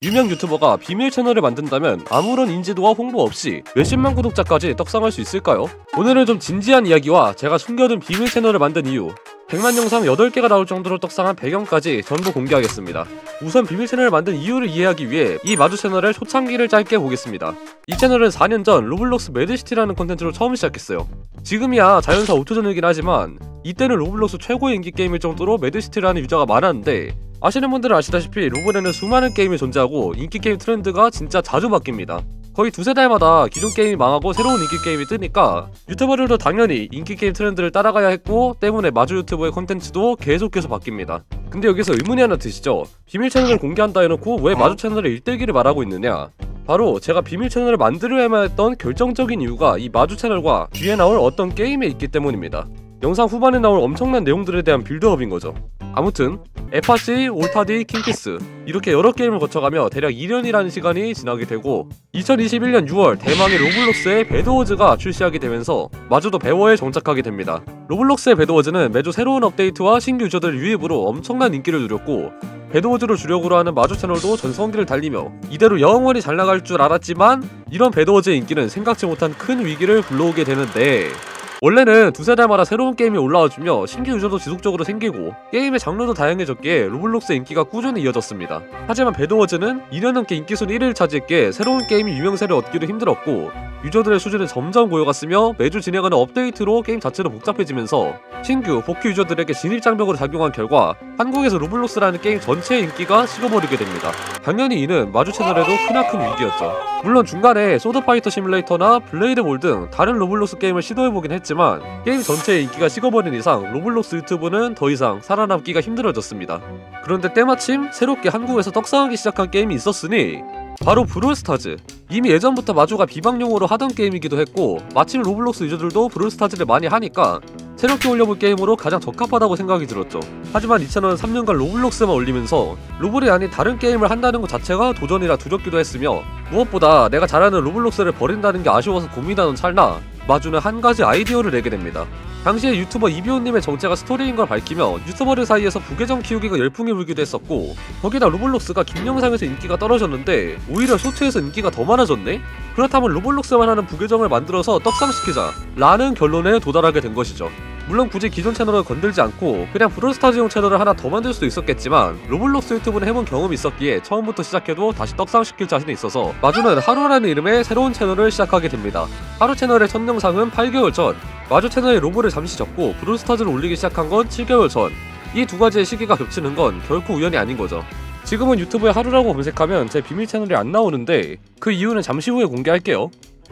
유명 유튜버가 비밀 채널을 만든다면 아무런 인지도와 홍보 없이 몇십만 구독자까지 떡상할 수 있을까요? 오늘은 좀 진지한 이야기와 제가 숨겨둔 비밀 채널을 만든 이유, 100만 영상 8개가 나올 정도로 떡상한 배경까지 전부 공개하겠습니다. 우선 비밀 채널을 만든 이유를 이해하기 위해 이 마주 채널의 초창기를 짧게 보겠습니다. 이 채널은 4년 전 로블록스 매드시티라는 콘텐츠로 처음 시작했어요. 지금이야 자연사 5초 전이긴 하지만 이때는 로블록스 최고의 인기 게임일 정도로 매드시티라는 유저가 많았는데, 아시는 분들은 아시다시피 로블에는 수많은 게임이 존재하고 인기 게임 트렌드가 진짜 자주 바뀝니다. 거의 두세 달마다 기존 게임이 망하고 새로운 인기 게임이 뜨니까 유튜버들도 당연히 인기 게임 트렌드를 따라가야 했고, 때문에 마주 유튜버의 콘텐츠도 계속해서 바뀝니다. 근데 여기서 의문이 하나 드시죠? 비밀 채널을 공개한다 해놓고 왜 마주 채널의 일대기를 말하고 있느냐? 바로 제가 비밀 채널을 만들어야만 했던 결정적인 이유가 이 마주 채널과 뒤에 나올 어떤 게임에 있기 때문입니다. 영상 후반에 나올 엄청난 내용들에 대한 빌드업인 거죠. 아무튼 에파시, 올타디, 킹피스 이렇게 여러 게임을 거쳐가며 대략 2년이라는 시간이 지나게 되고 2021년 6월 대망의 로블록스의 배드워즈가 출시하게 되면서 마주도 배워에 정착하게 됩니다. 로블록스의 배드워즈는 매주 새로운 업데이트와 신규 유저들을 유입으로 엄청난 인기를 누렸고, 배드워즈를 주력으로 하는 마주 채널도 전성기를 달리며 이대로 영원히 잘 나갈 줄 알았지만 이런 배드워즈의 인기는 생각지 못한 큰 위기를 불러오게 되는데, 원래는 두세 달마다 새로운 게임이 올라와주며 신규 유저도 지속적으로 생기고 게임의 장르도 다양해졌기에 로블록스의 인기가 꾸준히 이어졌습니다. 하지만 배드워즈는 2년 넘게 인기순위 1위를 차지했기에 새로운 게임이 유명세를 얻기도 힘들었고, 유저들의 수준은 점점 고여갔으며 매주 진행하는 업데이트로 게임 자체도 복잡해지면서 신규, 복귀 유저들에게 진입장벽으로 작용한 결과 한국에서 로블록스라는 게임 전체의 인기가 식어버리게 됩니다. 당연히 이는 마주 채널에도 크나큰 위기였죠. 물론 중간에 소드파이터 시뮬레이터나 블레이드볼 등 다른 로블록스 게임을 시도해보긴 했지만 게임 전체의 인기가 식어버린 이상 로블록스 유튜브는 더 이상 살아남기가 힘들어졌습니다. 그런데 때마침 새롭게 한국에서 떡상하기 시작한 게임이 있었으니 바로 브롤스타즈. 이미 예전부터 마주가 비방용으로 하던 게임이기도 했고, 마침 로블록스 유저들도 브롤스타즈를 많이 하니까 새롭게 올려볼 게임으로 가장 적합하다고 생각이 들었죠. 하지만 이 채널은 3년간 로블록스만 올리면서 로블이 아닌 다른 게임을 한다는 것 자체가 도전이라 두렵기도 했으며, 무엇보다 내가 잘하는 로블록스를 버린다는 게 아쉬워서 고민하는 찰나 마주는 한 가지 아이디어를 내게 됩니다. 당시에 유튜버 이비온님의 정체가 스토리인 걸 밝히며 유튜버들 사이에서 부계정 키우기가 열풍이 불기도 했었고, 거기다 로블록스가 긴 영상에서 인기가 떨어졌는데 오히려 쇼트에서 인기가 더 많아졌네? 그렇다면 로블록스만 하는 부계정을 만들어서 떡상시키자 라는 결론에 도달하게 된 것이죠. 물론 굳이 기존 채널을 건들지 않고 그냥 브롤스타즈용 채널을 하나 더 만들 수도 있었겠지만 로블록스 유튜브는 해본 경험이 있었기에 처음부터 시작해도 다시 떡상시킬 자신이 있어서 마주는 하루라는 이름의 새로운 채널을 시작하게 됩니다. 하루 채널의 첫 영상은 8개월 전, 마주 채널의 로고를 잠시 접고 브롤스타즈를 올리기 시작한 건 7개월 전. 이 두 가지의 시기가 겹치는 건 결코 우연이 아닌 거죠. 지금은 유튜브에 하루라고 검색하면 제 비밀 채널이 안 나오는데 그 이유는 잠시 후에 공개할게요.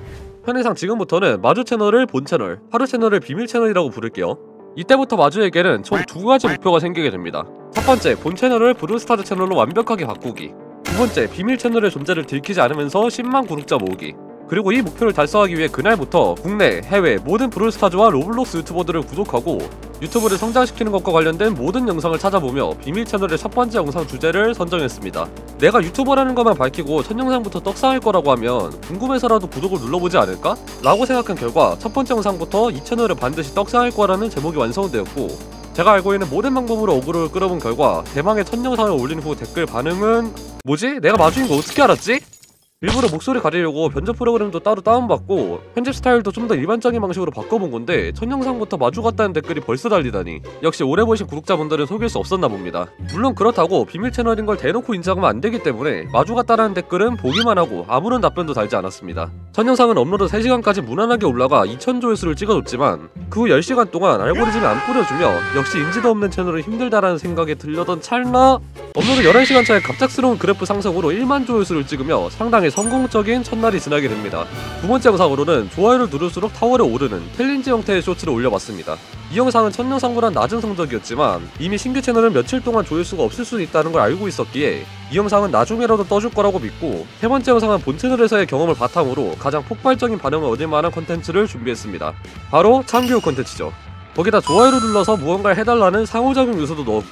편의상 지금부터는 마주 채널을 본 채널, 하루 채널을 비밀 채널이라고 부를게요. 이때부터 마주에게는 총 두 가지 목표가 생기게 됩니다. 첫 번째, 본 채널을 브롤스타즈 채널로 완벽하게 바꾸기. 두 번째, 비밀 채널의 존재를 들키지 않으면서 10만 구독자 모으기. 그리고 이 목표를 달성하기 위해 그날부터 국내, 해외 모든 브롤스타즈와 로블록스 유튜버들을 구독하고 유튜브를 성장시키는 것과 관련된 모든 영상을 찾아보며 비밀 채널의 첫 번째 영상 주제를 선정했습니다. 내가 유튜버라는 것만 밝히고 첫 영상부터 떡상할 거라고 하면 궁금해서라도 구독을 눌러보지 않을까? 라고 생각한 결과 첫 번째 영상부터 이 채널을 반드시 떡상할 거라는 제목이 완성되었고, 제가 알고 있는 모든 방법으로 어그로를 끌어본 결과 대망의 첫 영상을 올린 후 댓글 반응은 뭐지? 내가 마주인 거 어떻게 알았지? 일부러 목소리 가리려고 변조 프로그램도 따로 다운받고 편집 스타일도 좀 더 일반적인 방식으로 바꿔본 건데 첫 영상부터 마주 같다는 댓글이 벌써 달리다니, 역시 오래 보신 구독자분들은 속일 수 없었나 봅니다. 물론 그렇다고 비밀 채널인 걸 대놓고 인정하면 안 되기 때문에 마주 같다라는 댓글은 보기만 하고 아무런 답변도 달지 않았습니다. 첫 영상은 업로드 3시간까지 무난하게 올라가 2000조회수를 찍어줬지만 그 후 10시간 동안 알고리즘이 안 뿌려주며 역시 인지도 없는 채널은 힘들다라는 생각이 들려던 찰나 업로드 11시간 차에 갑작스러운 그래프 상승으로 1만 조회수를 찍으며 상당히 성공적인 첫날이 지나게 됩니다. 두 번째 영상으로는 좋아요를 누를수록 타월에 오르는 챌린지 형태의 쇼츠를 올려봤습니다. 이 영상은 첫 영상보단 낮은 성적이었지만 이미 신규 채널은 며칠 동안 조회수가 없을 수 있다는 걸 알고 있었기에 이 영상은 나중에라도 떠줄 거라고 믿고, 세 번째 영상은 본 채널에서의 경험을 바탕으로 가장 폭발적인 반응을 얻을 만한 컨텐츠를 준비했습니다. 바로 참교육 컨텐츠죠. 거기다 좋아요를 눌러서 무언가를 해달라는 상호작용 요소도 넣었고,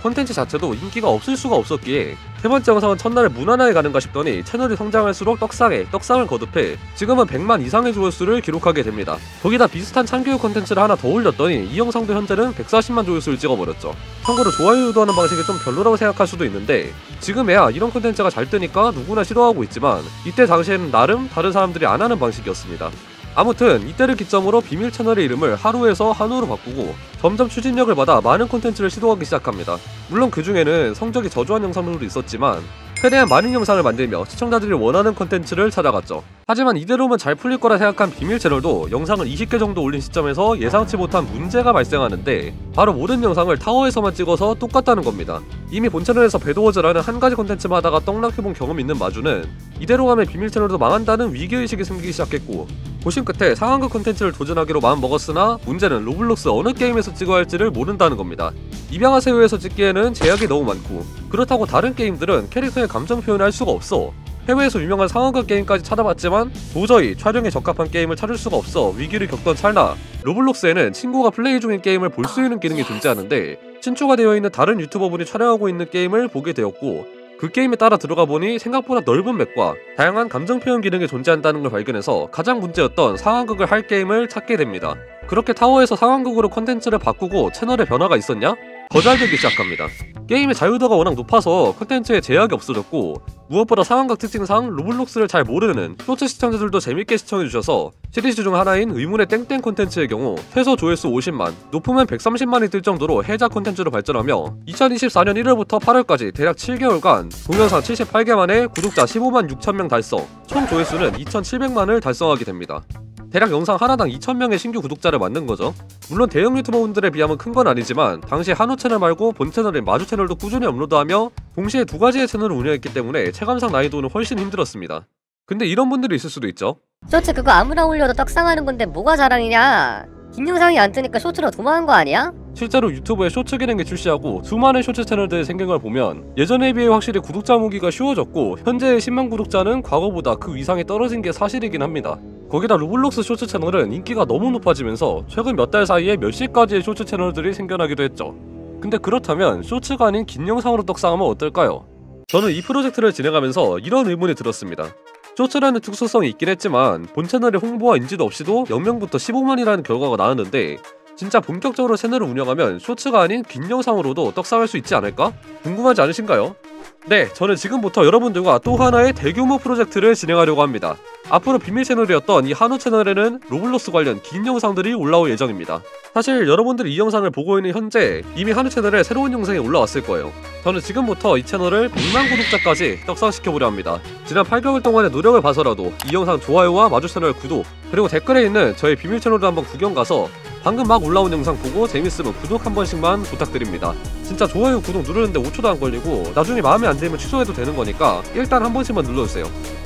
콘텐츠 자체도 인기가 없을 수가 없었기에 세 번째 영상은 첫날에 무난하게 가는가 싶더니 채널이 성장할수록 떡상을 거듭해 지금은 100만 이상의 조회수를 기록하게 됩니다. 거기다 비슷한 참교육 콘텐츠를 하나 더 올렸더니 이 영상도 현재는 140만 조회수를 찍어버렸죠. 참고로 좋아요 유도하는 방식이 좀 별로라고 생각할 수도 있는데 지금에야 이런 콘텐츠가 잘 뜨니까 누구나 시도하고 있지만 이때 당시에는 나름 다른 사람들이 안 하는 방식이었습니다. 아무튼 이때를 기점으로 비밀 채널의 이름을 하루에서 한우로 바꾸고 점점 추진력을 받아 많은 콘텐츠를 시도하기 시작합니다. 물론 그 중에는 성적이 저조한 영상들도 있었지만 최대한 많은 영상을 만들며 시청자들이 원하는 콘텐츠를 찾아갔죠. 하지만 이대로면 잘 풀릴 거라 생각한 비밀 채널도 영상을 20개 정도 올린 시점에서 예상치 못한 문제가 발생하는데 바로 모든 영상을 타워에서만 찍어서 똑같다는 겁니다. 이미 본 채널에서 배드워즈라는 한 가지 콘텐츠만 하다가 떡락해본 경험이 있는 마주는 이대로 가면 비밀 채널도 망한다는 위기의식이 생기기 시작했고 고심 끝에 상한가 콘텐츠를 도전하기로 마음먹었으나 문제는 로블록스 어느 게임에서 찍어야 할지를 모른다는 겁니다. 입양하세요에서 찍기에는 제약이 너무 많고 그렇다고 다른 게임들은 캐릭터의 감정 표현을 할 수가 없어. 해외에서 유명한 상한가 게임까지 찾아봤지만 도저히 촬영에 적합한 게임을 찾을 수가 없어 위기를 겪던 찰나 로블록스에는 친구가 플레이 중인 게임을 볼 수 있는 기능이 존재하는데 친추가 되어 있는 다른 유튜버분이 촬영하고 있는 게임을 보게 되었고 그 게임에 따라 들어가 보니 생각보다 넓은 맵과 다양한 감정 표현 기능이 존재한다는 걸 발견해서 가장 문제였던 상황극을 할 게임을 찾게 됩니다. 그렇게 타워에서 상황극으로 콘텐츠를 바꾸고 채널에 변화가 있었냐? 더 잘 되기 시작합니다. 게임의 자유도가 워낙 높아서 콘텐츠에 제약이 없어졌고 무엇보다 상황극 특징상 로블록스를 잘 모르는 쇼츠 시청자들도 재밌게 시청해주셔서 시리즈 중 하나인 의문의 땡땡 콘텐츠의 경우 최소 조회수 50만, 높으면 130만이 뜰 정도로 해자 콘텐츠로 발전하며 2024년 1월부터 8월까지 대략 7개월간 동영상 78개 만에 구독자 15만 6천명 달성, 총 조회수는 2,700만을 달성하게 됩니다. 대략 영상 하나당 2,000명의 신규 구독자를 만든 거죠. 물론 대형 유튜버분들에 비하면 큰 건 아니지만 당시 한우 채널 말고 본 채널인 마주 채널도 꾸준히 업로드하며 동시에 두 가지의 채널을 운영했기 때문에 체감상 난이도는 훨씬 힘들었습니다. 근데 이런 분들이 있을 수도 있죠. 쇼츠 그거 아무나 올려도 떡상하는 건데 뭐가 자랑이냐? 긴 영상이 안 뜨니까 쇼츠로 도망한 거 아니야? 실제로 유튜브에 쇼츠 기능이 출시하고 수많은 쇼츠 채널들이 생긴 걸 보면 예전에 비해 확실히 구독자 모으기가 쉬워졌고 현재의 10만 구독자는 과거보다 그 위상이 떨어진 게 사실이긴 합니다. 거기다 로블록스 쇼츠 채널은 인기가 너무 높아지면서 최근 몇 달 사이에 몇십 가지의 쇼츠 채널들이 생겨나기도 했죠. 근데 그렇다면 쇼츠가 아닌 긴 영상으로 떡상하면 어떨까요? 저는 이 프로젝트를 진행하면서 이런 의문이 들었습니다. 쇼츠라는 특수성이 있긴 했지만 본 채널의 홍보와 인지도 없이도 0명부터 15만이라는 결과가 나왔는데 진짜 본격적으로 채널을 운영하면 쇼츠가 아닌 긴 영상으로도 떡상할 수 있지 않을까? 궁금하지 않으신가요? 네, 저는 지금부터 여러분들과 또 하나의 대규모 프로젝트를 진행하려고 합니다. 앞으로 비밀 채널이었던 이 한우 채널에는 로블록스 관련 긴 영상들이 올라올 예정입니다. 사실 여러분들이 이 영상을 보고 있는 현재 이미 한우 채널에 새로운 영상이 올라왔을 거예요. 저는 지금부터 이 채널을 100만 구독자까지 떡상시켜보려 합니다. 지난 8개월 동안의 노력을 봐서라도 이 영상 좋아요와 마주 채널 구독 그리고 댓글에 있는 저의 비밀 채널도 한번 구경 가서 방금 막 올라온 영상 보고 재밌으면 구독 한 번씩만 부탁드립니다. 진짜 좋아요 구독 누르는데 5초도 안 걸리고 나중에 마음에 안 들면 취소해도 되는 거니까 일단 한 번씩만 눌러주세요.